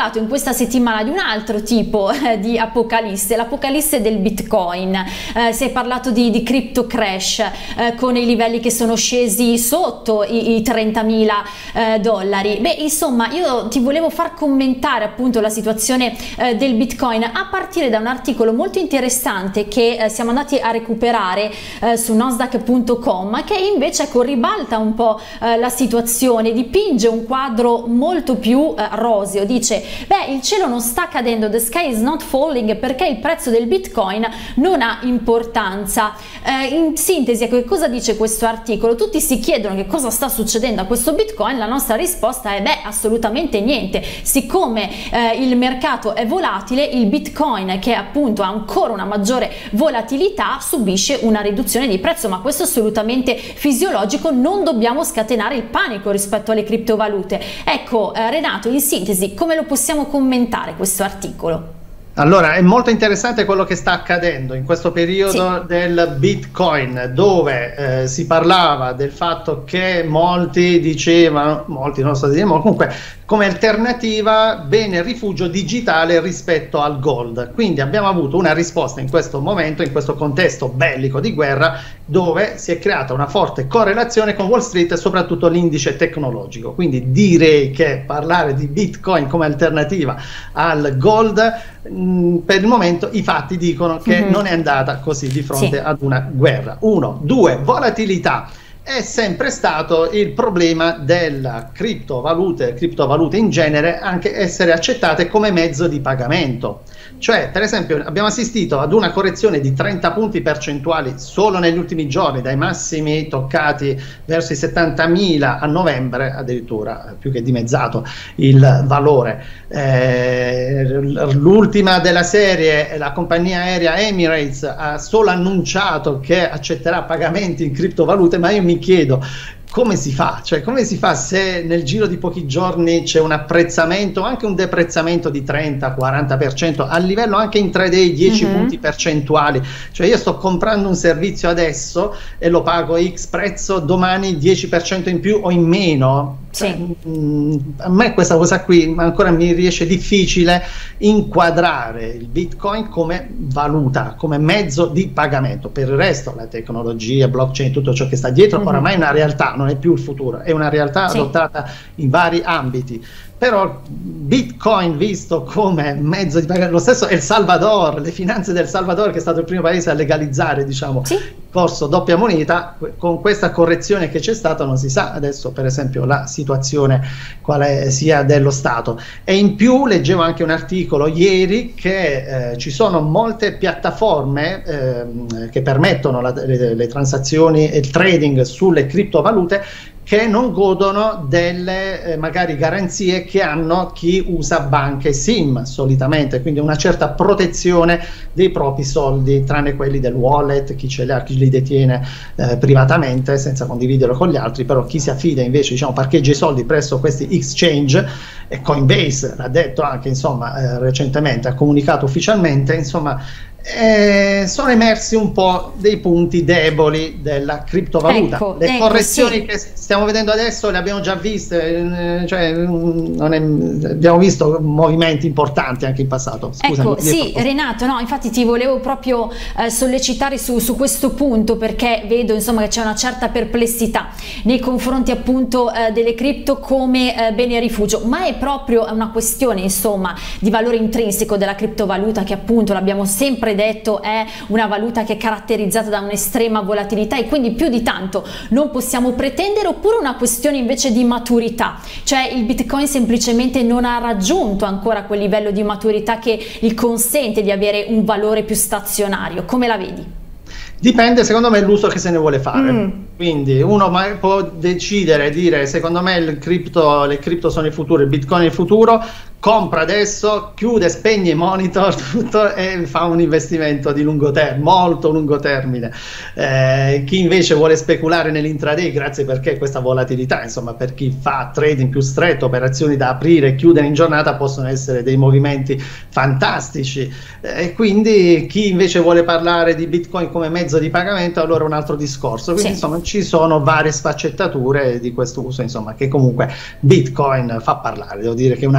parlato in questa settimana di un altro tipo di apocalisse, l'apocalisse del Bitcoin. Si è parlato di crypto crash con i livelli che sono scesi sotto i 30.000 dollari. Beh, insomma, io ti volevo far commentare appunto la situazione del Bitcoin a partire da un articolo molto interessante che siamo andati a recuperare su Nasdaq.com, che invece ribalta un po' la situazione, dipinge un quadro molto più roseo. Dice: beh, il cielo non sta cadendo, the sky is not falling, perché il prezzo del Bitcoin non ha importanza. In sintesi, ecco, che cosa dice questo articolo? Tutti si chiedono che cosa sta succedendo a questo Bitcoin. La nostra risposta è: beh, assolutamente niente. Siccome il mercato è volatile, il Bitcoin, che appunto ha ancora una maggiore volatilità, subisce una riduzione di prezzo, ma questo è assolutamente fisiologico, non dobbiamo scatenare il panico rispetto alle criptovalute. Ecco, Renato, in sintesi, come lo possiamo commentare questo articolo? Allora, è molto interessante quello che sta accadendo in questo periodo del Bitcoin, dove si parlava del fatto che molti dicevano, molti non so dire, comunque come alternativa bene rifugio digitale rispetto al gold. Quindi abbiamo avuto una risposta in questo momento, in questo contesto bellico di guerra, dove si è creata una forte correlazione con Wall Street e soprattutto l'indice tecnologico. Quindi direi che parlare di Bitcoin come alternativa al gold, per il momento i fatti dicono che non è andata così di fronte ad una guerra. Uno, due, volatilità. È sempre stato il problema della criptovalute in genere, anche essere accettate come mezzo di pagamento. Cioè, per esempio, abbiamo assistito ad una correzione di 30 punti percentuali solo negli ultimi giorni, dai massimi toccati verso i 70.000 a novembre, addirittura più che dimezzato il valore. L'ultima della serie, la compagnia aerea Emirates, ha solo annunciato che accetterà pagamenti in criptovalute, ma io mi chiedo come si fa? Cioè, come si fa se nel giro di pochi giorni c'è un apprezzamento, anche un deprezzamento di 30-40%, a livello anche intraday 10 punti percentuali? Cioè, io sto comprando un servizio adesso e lo pago X prezzo, domani 10% in più o in meno. A me questa cosa qui ancora mi riesce difficile inquadrare il Bitcoin come valuta, come mezzo di pagamento. Per il resto la tecnologia, blockchain, tutto ciò che sta dietro oramai è una realtà, non è più il futuro, è una realtà adottata in vari ambiti. Però Bitcoin visto come mezzo di pagamento, lo stesso El Salvador, le finanze del Salvador, che è stato il primo paese a legalizzare, diciamo, il corso doppia moneta, con questa correzione che c'è stata non si sa adesso per esempio la situazione quale sia dello Stato. E in più leggevo anche un articolo ieri che ci sono molte piattaforme che permettono le transazioni e il trading sulle criptovalute, che non godono delle magari garanzie che hanno chi usa banche SIM solitamente, quindi una certa protezione dei propri soldi, tranne quelli del wallet, chi ce li ha, chi li detiene privatamente senza condividerlo con gli altri. Però chi si affida invece, diciamo, parcheggia i soldi presso questi exchange, e Coinbase l'ha detto anche, insomma, recentemente, ha comunicato ufficialmente, insomma, sono emersi un po' dei punti deboli della criptovaluta. Le correzioni che stiamo vedendo adesso le abbiamo già viste, cioè, abbiamo visto movimenti importanti anche in passato. Scusami, Renato, no, infatti ti volevo proprio sollecitare su questo punto, perché vedo, insomma, che c'è una certa perplessità nei confronti appunto delle cripto come bene rifugio, ma è proprio una questione, insomma, di valore intrinseco della criptovaluta, che appunto l'abbiamo sempre detto è una valuta che è caratterizzata da un'estrema volatilità, e quindi più di tanto non possiamo pretendere, oppure una questione invece di maturità, cioè il Bitcoin semplicemente non ha raggiunto ancora quel livello di maturità che gli consente di avere un valore più stazionario. Come la vedi? Dipende, secondo me, l'uso che se ne vuole fare. Quindi uno può decidere, dire: secondo me le cripto sono il futuro, il Bitcoin è il futuro, compra adesso, chiude, spegne i monitor, tutto, e fa un investimento di lungo termine, molto lungo termine. Chi invece vuole speculare nell'intraday, grazie perché questa volatilità, insomma, per chi fa trading più stretto, operazioni da aprire e chiudere in giornata, possono essere dei movimenti fantastici. Quindi chi invece vuole parlare di Bitcoin come mezzo di pagamento, allora è un altro discorso. Quindi insomma ci sono varie sfaccettature di questo uso, insomma, che comunque Bitcoin fa parlare. Devo dire che è un argomento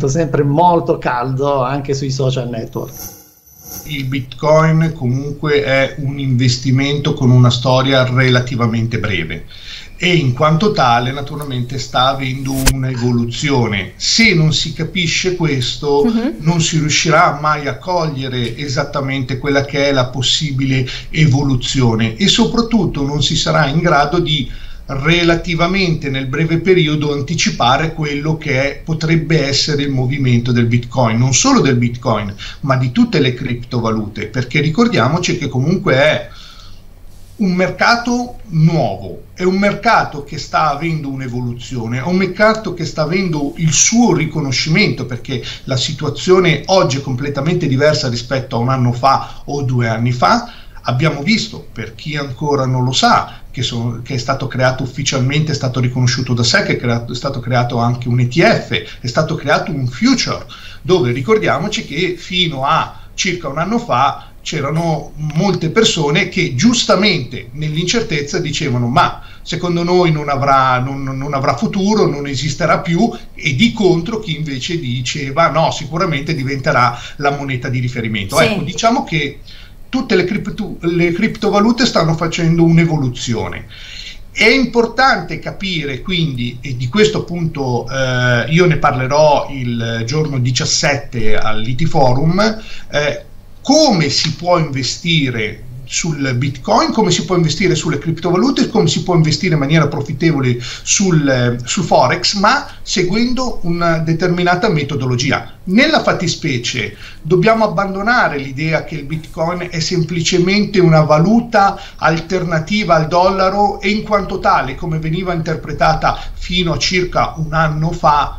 argomento sempre molto caldo anche sui social network. Il Bitcoin comunque è un investimento con una storia relativamente breve e in quanto tale naturalmente sta avendo un'evoluzione. Se non si capisce questo, non si riuscirà mai a cogliere esattamente quella che è la possibile evoluzione e soprattutto non si sarà in grado di relativamente nel breve periodo anticipare quello che potrebbe essere il movimento del Bitcoin, non solo del Bitcoin ma di tutte le criptovalute, perché ricordiamoci che comunque è un mercato nuovo, è un mercato che sta avendo un'evoluzione, è un mercato che sta avendo il suo riconoscimento, perché la situazione oggi è completamente diversa rispetto a un anno fa o 2 anni fa. Abbiamo visto, per chi ancora non lo sa, che è stato creato ufficialmente, è stato riconosciuto da SEC, è stato creato anche un ETF, è stato creato un future, dove ricordiamoci che fino a circa un anno fa c'erano molte persone che giustamente nell'incertezza dicevano ma secondo noi non avrà futuro, non esisterà più, e di contro chi invece diceva no, sicuramente diventerà la moneta di riferimento. Sì. Ecco, diciamo che tutte le criptovalute stanno facendo un'evoluzione. È importante capire quindi, e di questo appunto io ne parlerò il giorno 17 all'IT Forum, come si può investire sul Bitcoin, come si può investire sulle criptovalute, come si può investire in maniera profittevole sul Forex, ma seguendo una determinata metodologia. Nella fattispecie dobbiamo abbandonare l'idea che il Bitcoin è semplicemente una valuta alternativa al dollaro e in quanto tale, come veniva interpretata fino a circa un anno fa,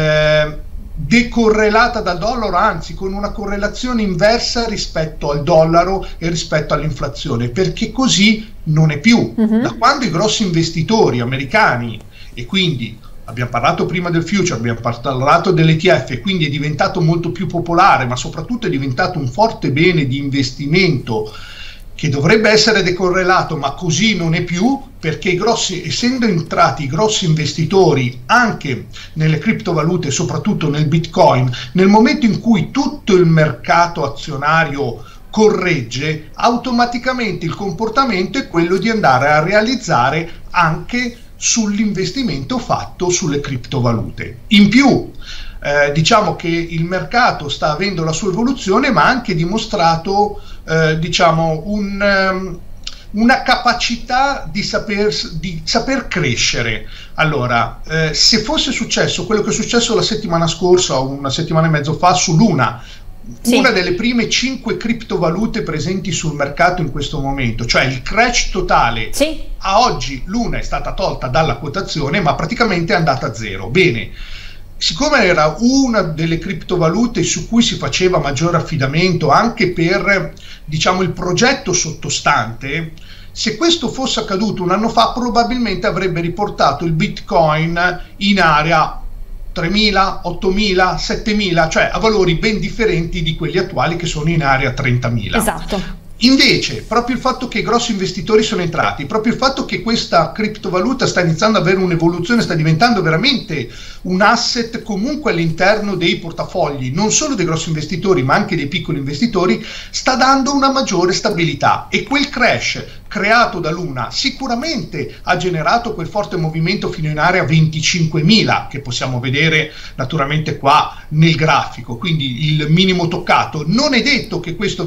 decorrelata dal dollaro, anzi con una correlazione inversa rispetto al dollaro e rispetto all'inflazione, perché così non è più. Da quando i grossi investitori americani, e quindi abbiamo parlato prima del future, abbiamo parlato dell'ETF, quindi è diventato molto più popolare, ma soprattutto è diventato un forte bene di investimento che dovrebbe essere decorrelato, ma così non è più, perché essendo entrati i grossi investitori anche nelle criptovalute, soprattutto nel Bitcoin, nel momento in cui tutto il mercato azionario corregge, automaticamente il comportamento è quello di andare a realizzare anche sull'investimento fatto sulle criptovalute. In più, diciamo che il mercato sta avendo la sua evoluzione, ma ha anche dimostrato diciamo una capacità di saper crescere. Allora, se fosse successo quello che è successo la settimana scorsa o una settimana e mezzo fa su Luna, sì, una delle prime 5 criptovalute presenti sul mercato in questo momento, cioè il crash totale, sì, a oggi Luna è stata tolta dalla quotazione ma praticamente è andata a zero. Bene, siccome era una delle criptovalute su cui si faceva maggiore affidamento anche per, diciamo, il progetto sottostante, se questo fosse accaduto un anno fa probabilmente avrebbe riportato il Bitcoin in area 3.000, 8.000, 7.000, cioè a valori ben differenti di quelli attuali che sono in area 30.000. Esatto. Invece, proprio il fatto che i grossi investitori sono entrati, proprio il fatto che questa criptovaluta sta iniziando ad avere un'evoluzione, sta diventando veramente un asset comunque all'interno dei portafogli, non solo dei grossi investitori ma anche dei piccoli investitori, sta dando una maggiore stabilità, e quel crash creato da Luna sicuramente ha generato quel forte movimento fino in area 25.000 che possiamo vedere naturalmente qua nel grafico, quindi il minimo toccato. Non è detto che questo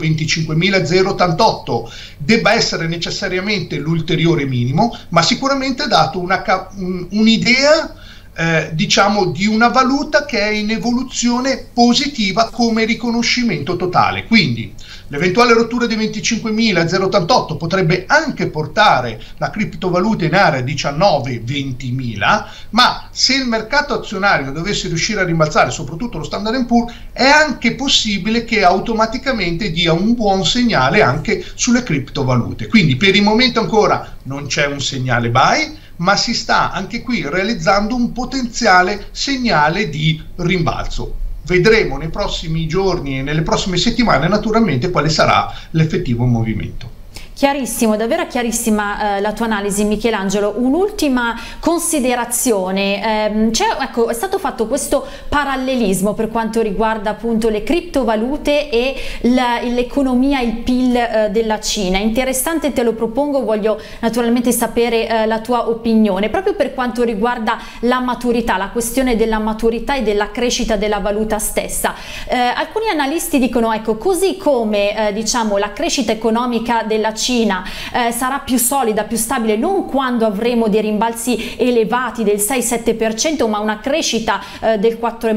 25.088 debba essere necessariamente l'ulteriore minimo, ma sicuramente ha dato un'idea diciamo di una valuta che è in evoluzione positiva come riconoscimento totale. Quindi l'eventuale rottura di 25.088 potrebbe anche portare la criptovaluta in area 19-20.000, ma se il mercato azionario dovesse riuscire a rimbalzare, soprattutto lo Standard & Poor's, è anche possibile che automaticamente dia un buon segnale anche sulle criptovalute. Quindi per il momento ancora non c'è un segnale buy, ma si sta anche qui realizzando un potenziale segnale di rimbalzo. Vedremo nei prossimi giorni e nelle prossime settimane naturalmente quale sarà l'effettivo movimento. Chiarissimo, davvero chiarissima la tua analisi, Michelangelo. Un'ultima considerazione, ecco, è stato fatto questo parallelismo per quanto riguarda appunto le criptovalute e l'economia, il PIL della Cina. Interessante, te lo propongo, voglio naturalmente sapere la tua opinione, proprio per quanto riguarda la maturità, la questione della maturità e della crescita della valuta stessa. Alcuni analisti dicono, ecco, così come diciamo la crescita economica della Cina sarà più solida, più stabile, non quando avremo dei rimbalzi elevati del 6-7%, ma una crescita del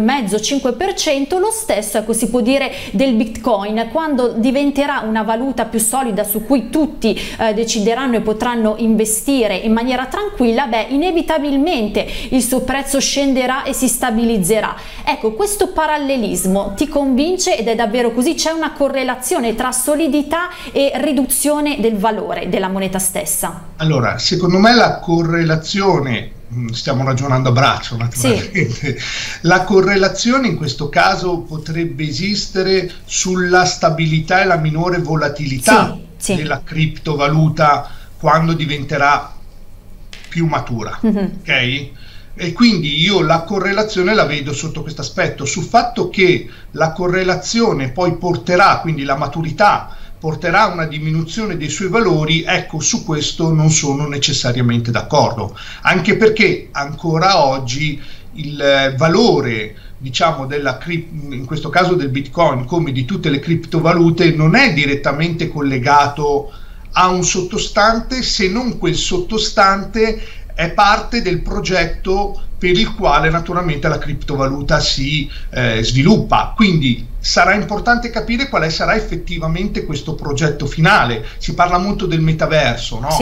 4,5-5%, lo stesso, ecco, si può dire del Bitcoin, quando diventerà una valuta più solida su cui tutti decideranno e potranno investire in maniera tranquilla, beh, inevitabilmente il suo prezzo scenderà e si stabilizzerà. Ecco, questo parallelismo ti convince ed è davvero così? C'è una correlazione tra solidità e riduzione del valore della moneta stessa? Allora, secondo me la correlazione, stiamo ragionando a braccio naturalmente, sì. La correlazione in questo caso potrebbe esistere sulla stabilità e la minore volatilità della criptovaluta quando diventerà più matura, ok? E quindi io la correlazione la vedo sotto questo aspetto, sul fatto che la correlazione poi porterà, quindi la maturità porterà a una diminuzione dei suoi valori, ecco, su questo non sono necessariamente d'accordo, anche perché ancora oggi il valore, diciamo, in questo caso del Bitcoin, come di tutte le criptovalute, non è direttamente collegato a un sottostante, se non quel sottostante è parte del progetto per il quale naturalmente la criptovaluta si sviluppa. Quindi sarà importante capire quale sarà effettivamente questo progetto finale. Si parla molto del metaverso, no?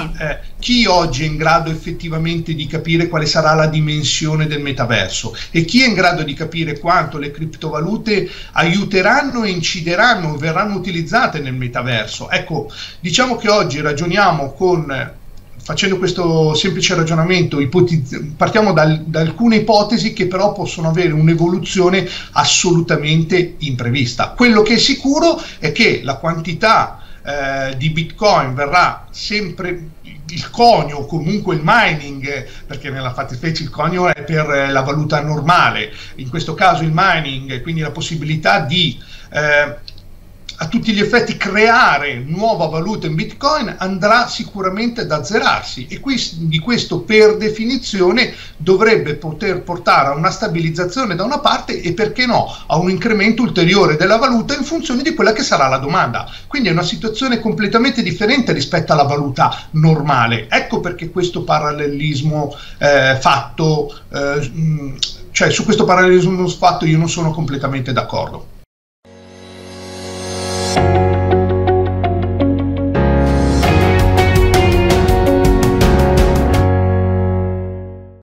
Chi oggi è in grado effettivamente di capire quale sarà la dimensione del metaverso e chi è in grado di capire quanto le criptovalute aiuteranno e incideranno, verranno utilizzate nel metaverso? Ecco, diciamo che oggi ragioniamo facendo questo semplice ragionamento, partiamo da alcune ipotesi che però possono avere un'evoluzione assolutamente imprevista. Quello che è sicuro è che la quantità di Bitcoin verrà sempre, il conio, comunque il mining, perché nella fattispecie il conio è per la valuta normale, in questo caso il mining, quindi la possibilità di a tutti gli effetti creare nuova valuta in Bitcoin, andrà sicuramente ad azzerarsi, e di questo per definizione dovrebbe poter portare a una stabilizzazione da una parte e, perché no, a un incremento ulteriore della valuta in funzione di quella che sarà la domanda. Quindi è una situazione completamente differente rispetto alla valuta normale. Ecco perché questo parallelismo fatto, cioè su questo parallelismo fatto io non sono completamente d'accordo.